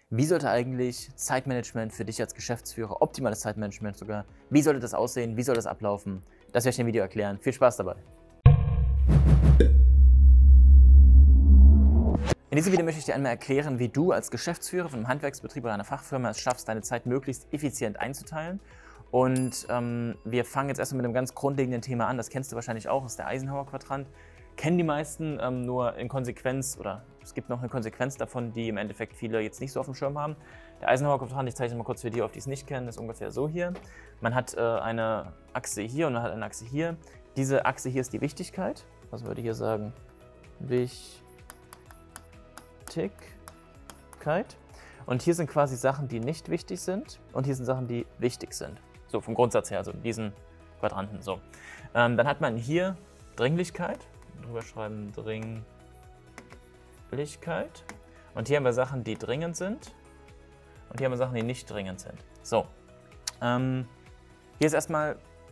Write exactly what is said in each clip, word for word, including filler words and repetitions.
Wie sollte eigentlich Zeitmanagement für dich als Geschäftsführer, optimales Zeitmanagement sogar, wie sollte das aussehen, wie soll das ablaufen? Das werde ich in dem Video erklären. Viel Spaß dabei! In diesem Video möchte ich dir einmal erklären, wie du als Geschäftsführer von einem Handwerksbetrieb oder einer Fachfirma es schaffst, deine Zeit möglichst effizient einzuteilen. Und ähm, wir fangen jetzt erstmal mit einem ganz grundlegenden Thema an, das kennst du wahrscheinlich auch, das ist der Eisenhower-Quadrant. Kennen die meisten, ähm, nur in Konsequenz, oder es gibt noch eine Konsequenz davon, die im Endeffekt viele jetzt nicht so auf dem Schirm haben. Der Eisenhower-Quadrant, ich zeichne mal kurz für die, auf die es nicht kennen, ist ungefähr so hier. Man hat äh, eine Achse hier und man hat eine Achse hier. Diese Achse hier ist die Wichtigkeit. Was würde ich hier sagen? Wichtigkeit. Und hier sind quasi Sachen, die nicht wichtig sind, und hier sind Sachen, die wichtig sind. So vom Grundsatz her, also in diesen Quadranten. So. Ähm, dann hat man hier Dringlichkeit. Drüber schreiben Dringlichkeit. Und hier haben wir Sachen, die dringend sind. Und hier haben wir Sachen, die nicht dringend sind. So. Ähm, hier ist erstmal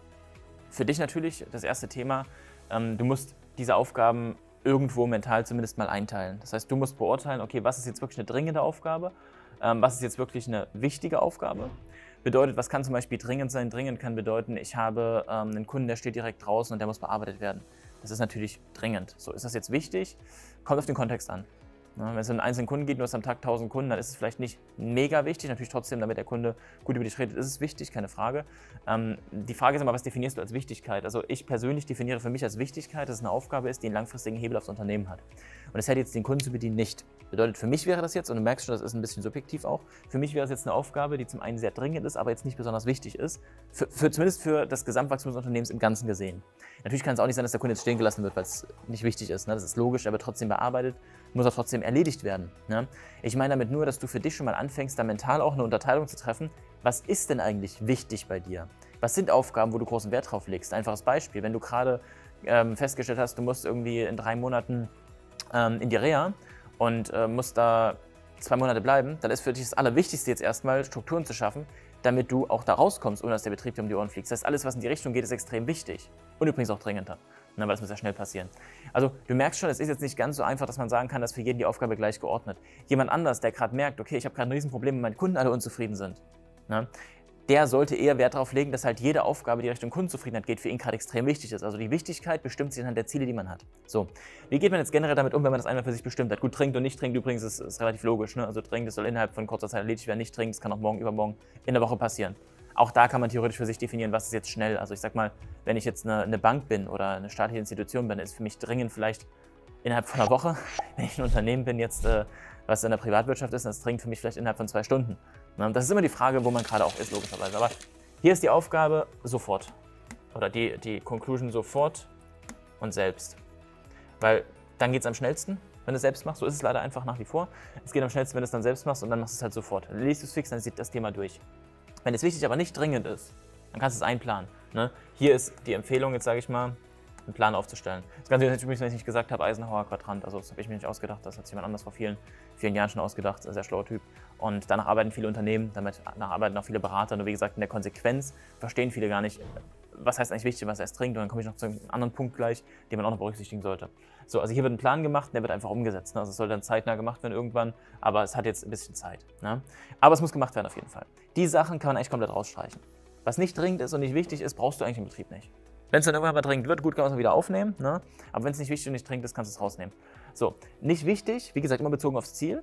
für dich natürlich das erste Thema. Ähm, du musst diese Aufgaben irgendwo mental zumindest mal einteilen. Das heißt, du musst beurteilen, okay, was ist jetzt wirklich eine dringende Aufgabe? Ähm, was ist jetzt wirklich eine wichtige Aufgabe? Bedeutet, was kann zum Beispiel dringend sein? Dringend kann bedeuten, ich habe ähm, einen Kunden, der steht direkt draußen und der muss bearbeitet werden. Das ist natürlich dringend. So, ist das jetzt wichtig? Kommt auf den Kontext an. Ja, wenn es um einen einzelnen Kunden geht, du hast am Tag tausend Kunden, dann ist es vielleicht nicht mega wichtig. Natürlich trotzdem, damit der Kunde gut über dich redet, ist es wichtig, keine Frage. Ähm, die Frage ist immer, was definierst du als Wichtigkeit? Also ich persönlich definiere für mich als Wichtigkeit, dass es eine Aufgabe ist, die einen langfristigen Hebel aufs Unternehmen hat. Und das hätte jetzt den Kunden zu bedienen nicht. Bedeutet, für mich wäre das jetzt, und du merkst schon, das ist ein bisschen subjektiv auch, für mich wäre es jetzt eine Aufgabe, die zum einen sehr dringend ist, aber jetzt nicht besonders wichtig ist, für, für, zumindest für das Gesamtwachstum des Unternehmens im Ganzen gesehen. Natürlich kann es auch nicht sein, dass der Kunde jetzt stehen gelassen wird, weil es nicht wichtig ist. Ne? Das ist logisch, er wird trotzdem bearbeitet, muss auch trotzdem erledigt werden. Ne? Ich meine damit nur, dass du für dich schon mal anfängst, da mental auch eine Unterteilung zu treffen. Was ist denn eigentlich wichtig bei dir? Was sind Aufgaben, wo du großen Wert drauf legst? Einfaches Beispiel, wenn du gerade ähm, festgestellt hast, du musst irgendwie in drei Monaten ähm, in die Reha und äh, musst da zwei Monate bleiben, dann ist für dich das Allerwichtigste jetzt erstmal, Strukturen zu schaffen, damit du auch da rauskommst, ohne dass der Betrieb dir um die Ohren fliegt. Das heißt, alles, was in die Richtung geht, ist extrem wichtig und übrigens auch dringender, ne, weil das muss ja schnell passieren. Also du merkst schon, es ist jetzt nicht ganz so einfach, dass man sagen kann, dass für jeden die Aufgabe gleich geordnet. Jemand anders, der gerade merkt, okay, ich habe gerade ein Riesenproblem, wenn meine Kunden alle unzufrieden sind, ne, der sollte eher Wert darauf legen, dass halt jede Aufgabe, die Richtung Kundenzufriedenheit geht, für ihn gerade extrem wichtig ist. Also die Wichtigkeit bestimmt sich anhand der Ziele, die man hat. So, wie geht man jetzt generell damit um, wenn man das einmal für sich bestimmt hat? Gut, dringend und nicht dringend übrigens ist, ist relativ logisch. Ne? Also dringend, das soll innerhalb von kurzer Zeit erledigt werden, nicht dringend, das kann auch morgen, übermorgen, in der Woche passieren. Auch da kann man theoretisch für sich definieren, was ist jetzt schnell. Also ich sag mal, wenn ich jetzt eine, eine Bank bin oder eine staatliche Institution bin, ist für mich dringend vielleicht innerhalb von einer Woche. Wenn ich ein Unternehmen bin jetzt, äh, was in der Privatwirtschaft ist, dann ist dringend für mich vielleicht innerhalb von zwei Stunden. Ne? Das ist immer die Frage, wo man gerade auch ist, logischerweise. Aber hier ist die Aufgabe sofort. Oder die, die Conclusion sofort und selbst. Weil dann geht es am schnellsten, wenn du es selbst machst. So ist es leider einfach nach wie vor. Es geht am schnellsten, wenn du es dann selbst machst und dann machst du es halt sofort. Dann liest du es fix, dann sieht das Thema durch. Wenn es wichtig, aber nicht dringend ist, dann kannst du es einplanen. Ne? Hier ist die Empfehlung, jetzt sage ich mal, einen Plan aufzustellen. Das Ganze ist übrigens, wenn ich nicht gesagt habe, Eisenhower Quadrant. Also das habe ich mir nicht ausgedacht, das hat sich jemand anders vor vielen, vielen Jahren schon ausgedacht. Ein sehr schlauer Typ. Und danach arbeiten viele Unternehmen, damit danach arbeiten auch viele Berater. Nur wie gesagt, in der Konsequenz verstehen viele gar nicht, was heißt eigentlich wichtig, was erst dringend. Und dann komme ich noch zu einem anderen Punkt gleich, den man auch noch berücksichtigen sollte. So, also hier wird ein Plan gemacht, der wird einfach umgesetzt. Ne? Also es soll dann zeitnah gemacht werden irgendwann, aber es hat jetzt ein bisschen Zeit. Ne? Aber es muss gemacht werden auf jeden Fall. Die Sachen kann man eigentlich komplett rausstreichen. Was nicht dringend ist und nicht wichtig ist, brauchst du eigentlich im Betrieb nicht. Wenn es dann irgendwann mal dringend wird, gut, kann man es mal wieder aufnehmen. Ne? Aber wenn es nicht wichtig und nicht dringend ist, kannst du es rausnehmen. So, nicht wichtig, wie gesagt, immer bezogen aufs Ziel.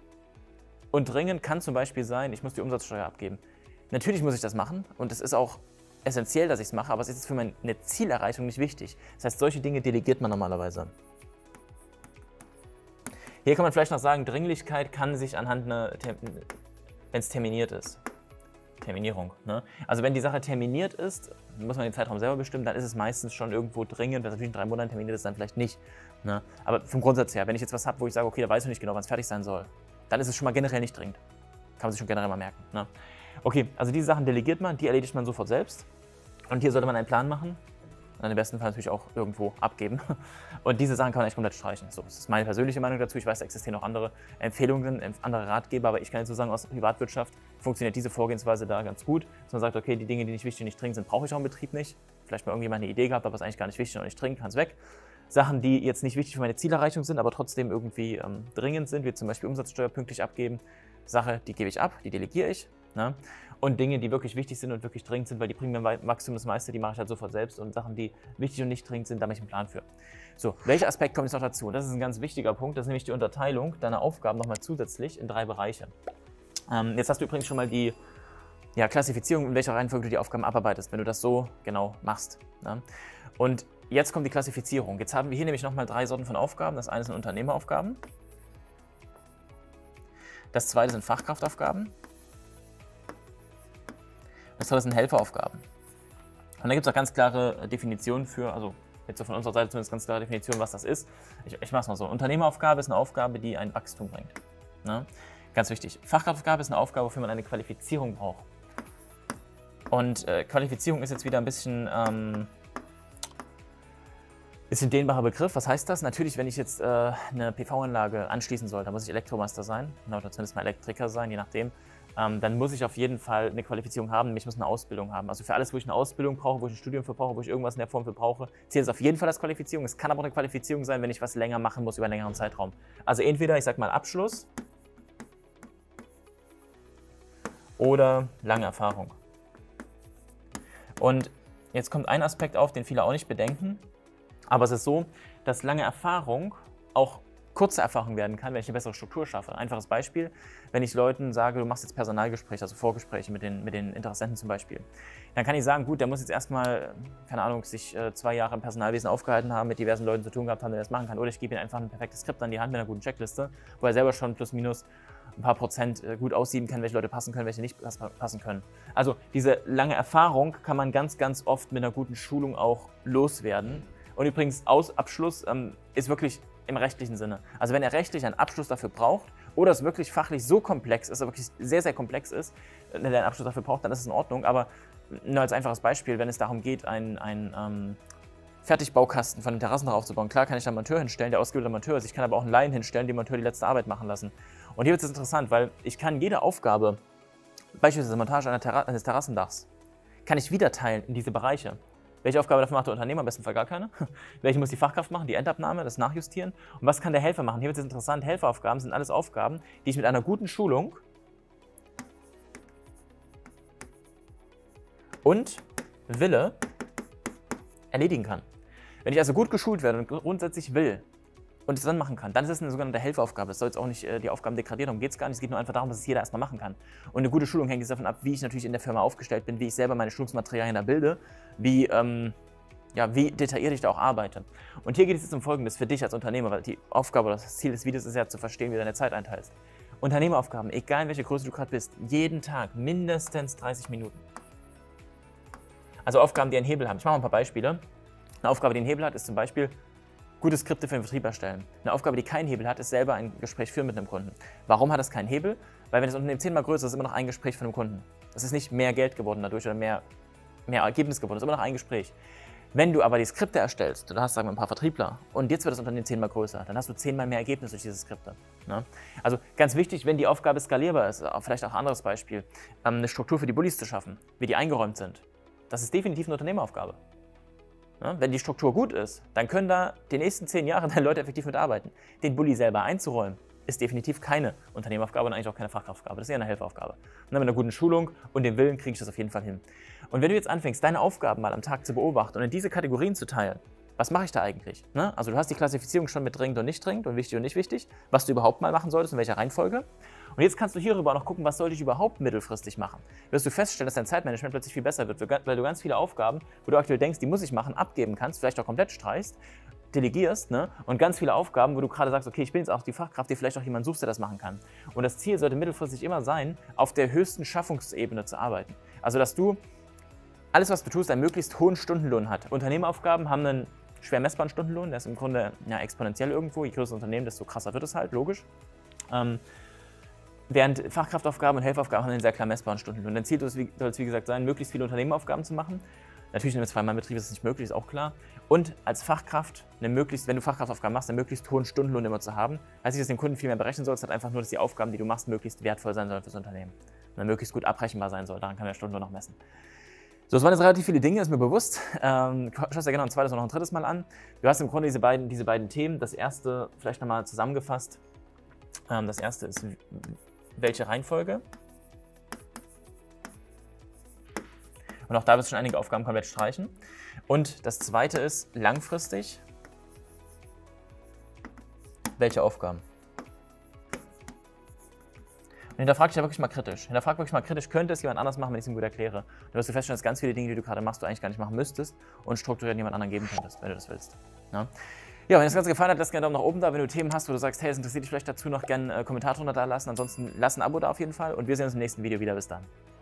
Und dringend kann zum Beispiel sein, ich muss die Umsatzsteuer abgeben. Natürlich muss ich das machen und es ist auch essentiell, dass ich es mache, aber es ist für meine Zielerreichung nicht wichtig. Das heißt, solche Dinge delegiert man normalerweise. Hier kann man vielleicht noch sagen, Dringlichkeit kann sich anhand einer, wenn es terminiert ist. Terminierung. Ne? Also wenn die Sache terminiert ist, muss man den Zeitraum selber bestimmen, dann ist es meistens schon irgendwo dringend. Wenn es natürlich in drei Monaten terminiert ist, dann vielleicht nicht. Ne? Aber vom Grundsatz her, wenn ich jetzt was habe, wo ich sage, okay, da weiß ich nicht genau, wann es fertig sein soll, dann ist es schon mal generell nicht dringend. Kann man sich schon generell mal merken. Ne? Okay, also diese Sachen delegiert man, die erledigt man sofort selbst. Und hier sollte man einen Plan machen. Und im besten Fall natürlich auch irgendwo abgeben. Und diese Sachen kann man echt komplett streichen. So, das ist meine persönliche Meinung dazu. Ich weiß, da existieren auch andere Empfehlungen, andere Ratgeber, aber ich kann jetzt so sagen, aus der Privatwirtschaft funktioniert diese Vorgehensweise da ganz gut. Dass man sagt, okay, die Dinge, die nicht wichtig und nicht dringend sind, brauche ich auch im Betrieb nicht. Vielleicht mal irgendjemand eine Idee gehabt, aber es ist eigentlich gar nicht wichtig und nicht dringend, kann es weg. Sachen, die jetzt nicht wichtig für meine Zielerreichung sind, aber trotzdem irgendwie ähm, dringend sind, wie zum Beispiel Umsatzsteuer pünktlich abgeben, Sache, die gebe ich ab, die delegiere ich. Ne? Und Dinge, die wirklich wichtig sind und wirklich dringend sind, weil die bringen mir Wachstum das meiste, die mache ich halt sofort selbst. Und Sachen, die wichtig und nicht dringend sind, da mache ich einen Plan für. So, welcher Aspekt kommt jetzt noch dazu? Das ist ein ganz wichtiger Punkt, das ist nämlich die Unterteilung deiner Aufgaben nochmal zusätzlich in drei Bereiche. Ähm, jetzt hast du übrigens schon mal die ja, Klassifizierung, in welcher Reihenfolge du die Aufgaben abarbeitest, wenn du das so genau machst. Ne? Und jetzt kommt die Klassifizierung. Jetzt haben wir hier nämlich nochmal drei Sorten von Aufgaben. Das eine sind Unternehmeraufgaben. Das zweite sind Fachkraftaufgaben. Das dritte sind Helferaufgaben. Und da gibt es auch ganz klare Definitionen für, also jetzt so von unserer Seite zumindest ganz klare Definitionen, was das ist. Ich, ich mache es mal so. Unternehmeraufgabe ist eine Aufgabe, die ein Wachstum bringt. Ne? Ganz wichtig. Fachkraftaufgabe ist eine Aufgabe, wofür man eine Qualifizierung braucht. Und äh, Qualifizierung ist jetzt wieder ein bisschen, ähm, ist ein dehnbarer Begriff. Was heißt das? Natürlich, wenn ich jetzt äh, eine P V-Anlage anschließen soll, dann muss ich Elektromeister sein, oder zumindest mal Elektriker sein, je nachdem. Ähm, dann muss ich auf jeden Fall eine Qualifizierung haben, nämlich ich muss eine Ausbildung haben. Also für alles, wo ich eine Ausbildung brauche, wo ich ein Studium für brauche, wo ich irgendwas in der Form für brauche, zählt es auf jeden Fall als Qualifizierung. Es kann aber auch eine Qualifizierung sein, wenn ich was länger machen muss über einen längeren Zeitraum. Also entweder, ich sag mal, Abschluss oder lange Erfahrung. Und jetzt kommt ein Aspekt auf, den viele auch nicht bedenken, aber es ist so, dass lange Erfahrung auch kurze Erfahrung werden kann, wenn ich eine bessere Struktur schaffe. Einfaches Beispiel, wenn ich Leuten sage, du machst jetzt Personalgespräche, also Vorgespräche mit den, mit den Interessenten zum Beispiel, dann kann ich sagen, gut, der muss jetzt erstmal, keine Ahnung, sich äh, zwei Jahre im Personalwesen aufgehalten haben, mit diversen Leuten zu tun gehabt haben, der das machen kann. Oder ich gebe ihm einfach ein perfektes Skript an die Hand mit einer guten Checkliste, wo er selber schon plus minus ein paar Prozent gut aussieben kann, welche Leute passen können, welche nicht passen können. Also diese lange Erfahrung kann man ganz, ganz oft mit einer guten Schulung auch loswerden. Und übrigens, Aus Abschluss ähm, ist wirklich im rechtlichen Sinne. Also wenn er rechtlich einen Abschluss dafür braucht oder es wirklich fachlich so komplex ist, wirklich sehr, sehr komplex ist, wenn er einen Abschluss dafür braucht, dann ist es in Ordnung. Aber nur als einfaches Beispiel, wenn es darum geht, ein, ein ähm, Fertigbaukasten von den Terrassen aufzubauen. Klar kann ich da einen Monteur hinstellen, der ausgebildeter Monteur ist. Ich kann aber auch einen Laien hinstellen, den Monteur die letzte Arbeit machen lassen. Und hier wird es interessant, weil ich kann jede Aufgabe, beispielsweise Montage einer Terra eines Terrassendachs, kann ich wieder teilen in diese Bereiche. Welche Aufgabe dafür macht der Unternehmer? Am besten Fall gar keine. Welche muss die Fachkraft machen? Die Endabnahme, das Nachjustieren. Und was kann der Helfer machen? Hier wird es interessant. Helferaufgaben sind alles Aufgaben, die ich mit einer guten Schulung und Wille erledigen kann. Wenn ich also gut geschult werde und grundsätzlich will und es dann machen kann, dann ist es eine sogenannte Helferaufgabe. Das soll jetzt auch nicht äh, die Aufgaben degradieren, darum geht es gar nicht. Es geht nur einfach darum, dass es jeder erstmal machen kann. Und eine gute Schulung hängt jetzt davon ab, wie ich natürlich in der Firma aufgestellt bin, wie ich selber meine Schulungsmaterialien da bilde, wie, ähm, ja, wie detailliert ich da auch arbeite. Und hier geht es jetzt um Folgendes für dich als Unternehmer, weil die Aufgabe oder das Ziel des Videos ist ja zu verstehen, wie du deine Zeit einteilst. Unternehmeraufgaben, egal in welcher Größe du gerade bist, jeden Tag mindestens dreißig Minuten. Also Aufgaben, die einen Hebel haben. Ich mache mal ein paar Beispiele. Eine Aufgabe, die einen Hebel hat, ist zum Beispiel gute Skripte für den Vertrieb erstellen. Eine Aufgabe, die keinen Hebel hat, ist selber ein Gespräch führen mit einem Kunden. Warum hat das keinen Hebel? Weil wenn das Unternehmen zehnmal größer ist, ist immer noch ein Gespräch von einem Kunden. Das ist nicht mehr Geld geworden dadurch oder mehr, mehr Ergebnis geworden, das ist immer noch ein Gespräch. Wenn du aber die Skripte erstellst, du hast sagen wir ein paar Vertriebler und jetzt wird das Unternehmen zehnmal größer, dann hast du zehnmal mehr Ergebnis durch diese Skripte. Ne? Also ganz wichtig, wenn die Aufgabe skalierbar ist, vielleicht auch ein anderes Beispiel, eine Struktur für die Bullis zu schaffen, wie die eingeräumt sind. Das ist definitiv eine Unternehmeraufgabe. Ja, wenn die Struktur gut ist, dann können da die nächsten zehn Jahre deine Leute effektiv mitarbeiten. Den Bulli selber einzuräumen, ist definitiv keine Unternehmeraufgabe und eigentlich auch keine Fachkraftaufgabe. Das ist eher eine Helferaufgabe. Und mit einer guten Schulung und dem Willen kriege ich das auf jeden Fall hin. Und wenn du jetzt anfängst, deine Aufgaben mal am Tag zu beobachten und in diese Kategorien zu teilen, was mache ich da eigentlich? Ne? Also du hast die Klassifizierung schon mit dringend und nicht dringend und wichtig und nicht wichtig, was du überhaupt mal machen solltest, in welcher Reihenfolge. Und jetzt kannst du hierüber noch gucken, was sollte ich überhaupt mittelfristig machen. Wirst du feststellen, dass dein Zeitmanagement plötzlich viel besser wird, weil du ganz viele Aufgaben, wo du aktuell denkst, die muss ich machen, abgeben kannst, vielleicht auch komplett streichst, delegierst, ne? Und ganz viele Aufgaben, wo du gerade sagst, okay, ich bin jetzt auch die Fachkraft, die vielleicht auch jemand suchst, der das machen kann. Und das Ziel sollte mittelfristig immer sein, auf der höchsten Schaffungsebene zu arbeiten. Also, dass du alles, was du tust, einen möglichst hohen Stundenlohn hat. Unternehmeraufgaben haben einen schwer messbaren Stundenlohn, der ist im Grunde ja, exponentiell irgendwo. Je größer das Unternehmen, desto krasser wird es halt, logisch. Ähm, während Fachkraftaufgaben und Helferaufgaben haben einen sehr klar messbaren Stundenlohn. Dein Ziel soll es, wie gesagt, sein, möglichst viele Unternehmeraufgaben zu machen. Natürlich in einem Zwei-Mann-Betrieb ist es nicht möglich, ist auch klar. Und als Fachkraft, eine möglichst, wenn du Fachkraftaufgaben machst, einen möglichst hohen Stundenlohn immer zu haben. Heißt nicht, dass du den Kunden viel mehr berechnen sollst, hat einfach nur, dass die Aufgaben, die du machst, möglichst wertvoll sein sollen fürs Unternehmen. Und dann möglichst gut abrechenbar sein soll. Daran kann der Stundenlohn noch messen. So, es waren jetzt relativ viele Dinge, ist mir bewusst. Ähm, schau dir gerne noch ein zweites und noch ein drittes Mal an. Du hast im Grunde diese beiden, diese beiden Themen. Das erste, vielleicht nochmal zusammengefasst. Ähm, das erste ist welche Reihenfolge. Und auch da wirst du schon einige Aufgaben komplett streichen. Und das zweite ist langfristig, welche Aufgaben. Und hinterfrag dich ja wirklich mal kritisch. Hinterfrag wirklich mal kritisch, könnte es jemand anders machen, wenn ich es ihm gut erkläre. Dann wirst du feststellen, dass ganz viele Dinge, die du gerade machst, du eigentlich gar nicht machen müsstest und strukturiert jemand anderen geben könntest, wenn du das willst. Ja, ja, wenn dir das Ganze gefallen hat, lass gerne einen Daumen nach oben da. Wenn du Themen hast, wo du sagst, hey, es interessiert dich vielleicht dazu, noch gerne einen Kommentar drunter da lassen. Ansonsten lass ein Abo da auf jeden Fall und wir sehen uns im nächsten Video wieder. Bis dann.